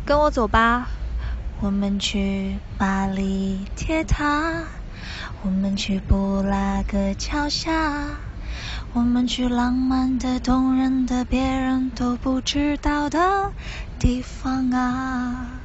跟我走吧，我们去巴黎铁塔，我们去布拉格桥下，我们去浪漫的、动人的、别人都不知道的地方啊。